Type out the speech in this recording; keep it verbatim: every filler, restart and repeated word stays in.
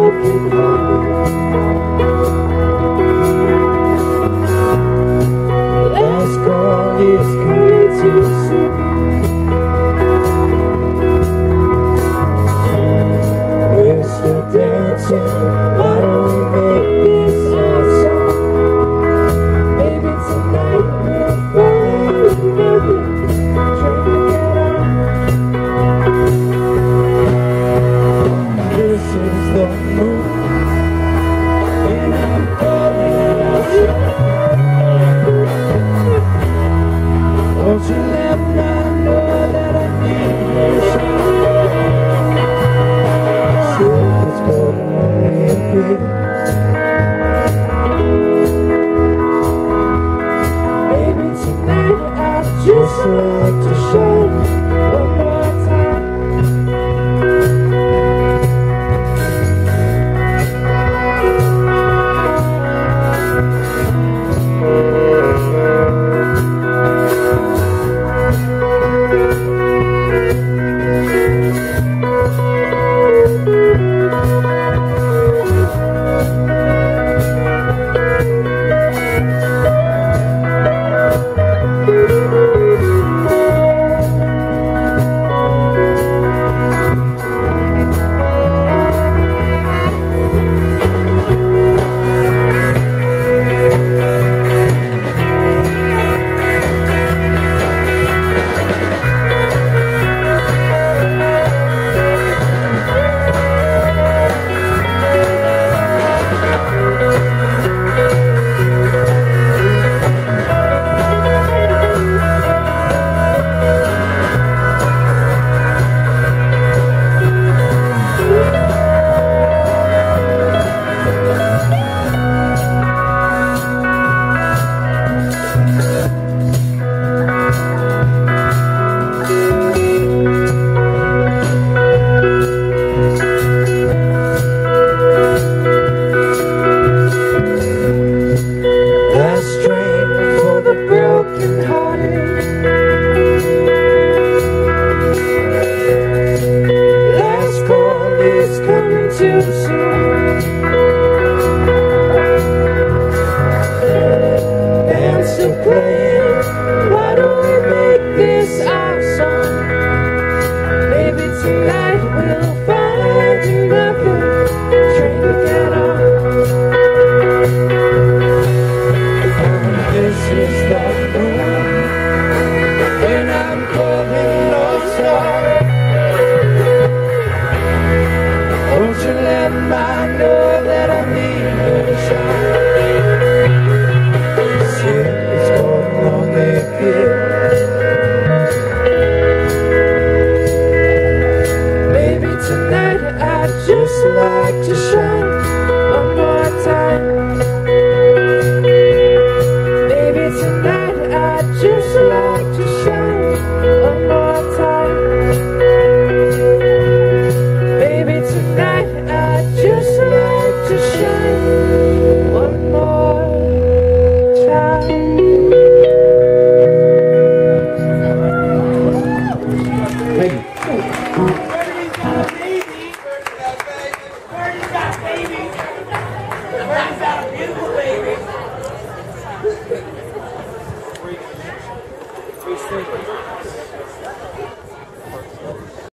broken heart. Last call is coming too soon. We're still dancing, why don't we make this our song? Maybe tonight we'll find another train to get on. This is the moon, and I'm calling out you. Won't you let me know that I need you? See what's going on in here. Maybe tonight I'd just like to show one more time. Too soon. And still playing, why don't we make this our song? Maybe tonight we'll find another train to get on. And this is the moon, and I'm calling North Star. Won't you let me know that I need a shot? See what's going on in here. Maybe tonight I'd just like to shine one more time.